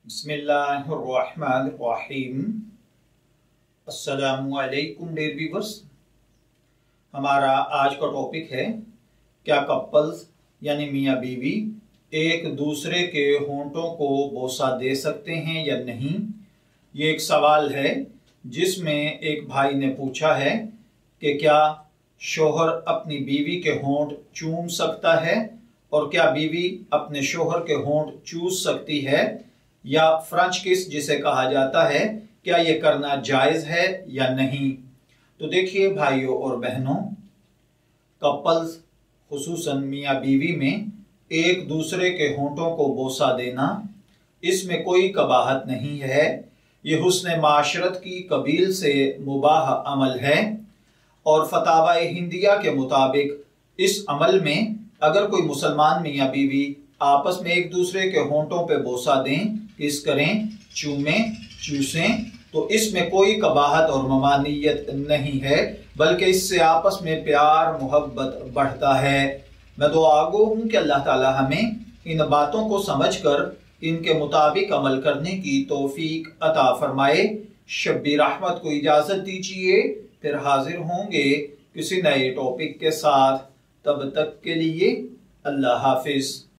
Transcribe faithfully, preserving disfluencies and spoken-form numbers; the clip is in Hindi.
बिस्मिल्लाहिर्रहमानिर्रहीम। अस्सलामु अलैकुम डियर व्यूअर्स। हमारा आज का टॉपिक है, क्या कपल्स यानी मियाँ बीवी एक दूसरे के होंठों को बोसा दे सकते हैं या नहीं। ये एक सवाल है जिसमें एक भाई ने पूछा है कि क्या शोहर अपनी बीवी के होंठ चूम सकता है और क्या बीवी अपने शोहर के होंठ चूस सकती है, या फ्रेंच किस जिसे कहा जाता है, क्या ये करना जायज है या नहीं। तो देखिए भाइयों और बहनों, कपल्स खुसूसन मियाँ बीवी में एक दूसरे के होंठों को बोसा देना, इसमें कोई कबाहत नहीं है। ये हुस्न माशरत की कबील से मुबाह अमल है और फतावा हिंदिया के मुताबिक इस अमल में अगर कोई मुसलमान मियाँ बीवी आपस में एक दूसरे के होंठों पे बोसा दें, किस करें, चूमें, चूसें, तो इसमें कोई कबाहत और ममानियत नहीं है, बल्कि इससे आपस में प्यार मोहब्बत बढ़ता है। मैं दुआगो हूँ कि अल्लाह ताला हमें इन बातों को समझकर इनके मुताबिक अमल करने की तौफीक अता फरमाए। शब्बी रहमत को इजाज़त दीजिए, फिर हाजिर होंगे किसी नए टॉपिक के साथ। तब तक के लिए अल्लाह हाफिज।